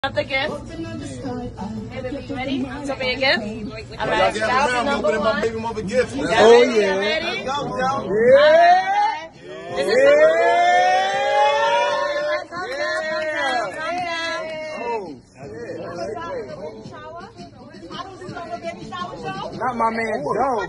Up the gift. Hey, baby, you ready to open your gift? All right, child number one. Oh, yeah. Ready? Yeah. This is Not my man, Joe.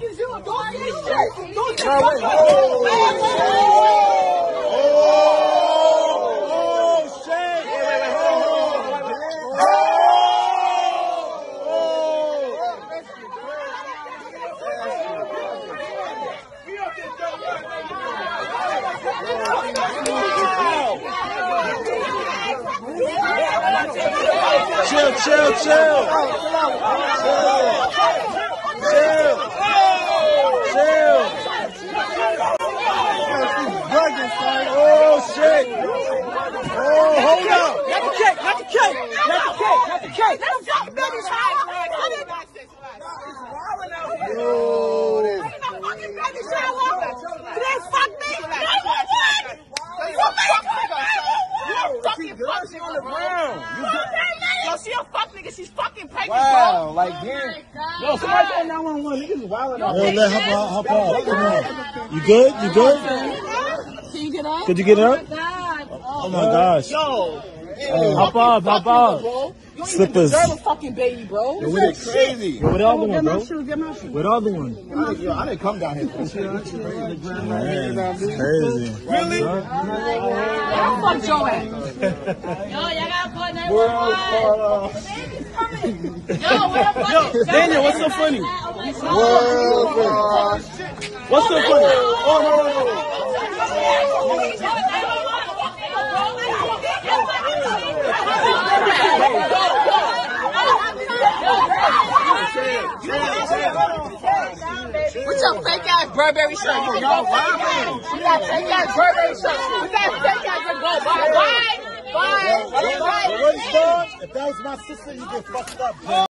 Chill. Oh, shit. Oh, hold up. Not the cake. Let's go, baby, child. Yo, she a fuck nigga. She's fucking pregnant, Wow, bro. like, damn. Yo, somebody call 911. Niggas wilding out. Yo, hop out. Come on. You good? Can you get up? Could you get up? Oh my God. Oh my gosh. Yo. Hop up. Slippers. You're a fucking baby, bro. Yo, it's crazy. Yo, where the other one, bro? Get my shoes. Where the other one? Yo, I didn't come down here for this shit. Man, it's crazy. Really? Where the fuck Joe at? Yo, y'all gotta call 911. Yo, where the fuck is Joe? Daniel, what's so funny? What's so funny? Oh, no. What's your fake ass Burberry shirt? You got fake ass Burberry shirt. You got fake ass Bye. If that was my sister, you get fucked up, bro.